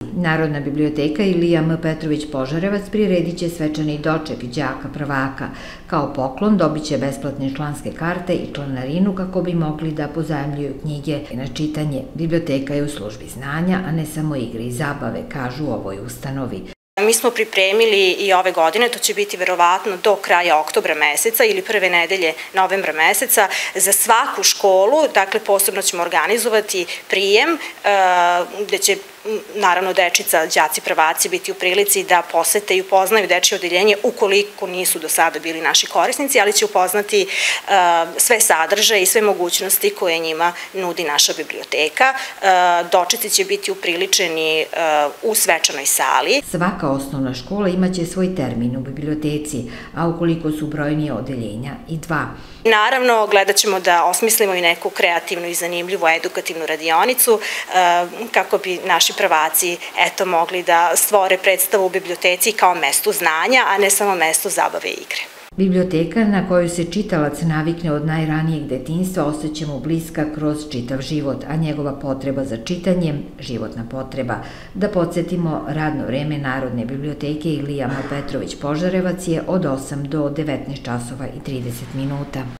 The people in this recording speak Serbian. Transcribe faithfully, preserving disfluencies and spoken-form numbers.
Narodna biblioteka Ilija M. Petrović Požarevac priredit će svečani doček đaka prvaka. Kao poklon dobit će besplatne članske karte i članarinu kako bi mogli da pozajmljuju knjige na čitanje. Biblioteka je u službi znanja, a ne samo igre i zabave, kažu u ovoj ustanovi. Mi smo pripremili i ove godine, to će biti verovatno do kraja oktobra meseca ili prve nedelje novembra meseca, za svaku školu, dakle posebno ćemo organizovati prijem gde će naravno dečica, đaci prvaci biti u prilici da posete i upoznaju dečije odeljenje ukoliko nisu do sada bili naši korisnici, ali će upoznati sve sadržaje i sve mogućnosti koje njima nudi naša biblioteka. Dočeci će biti upriličeni u svečanoj sali. Svaka osnovna škola imaće svoj termin u biblioteci, a ukoliko su brojnije odeljenja i dva. Naravno, gledat ćemo da osmislimo i neku kreativnu i zanimljivu edukativnu radionicu kako bi naši prvaci eto mogli da stvore predstavu u biblioteci kao mestu znanja, a ne samo mestu zabave i igre. Biblioteka na koju se čitalac navikne od najranijeg detinjstva ostaće mu bliska kroz čitav život, a njegova potreba za čitanjem životna potreba. Da podsjetimo, radno vreme Narodne biblioteke Ilija M. Petrović Požarevac je od osam do devetnaest časova i trideset minuta.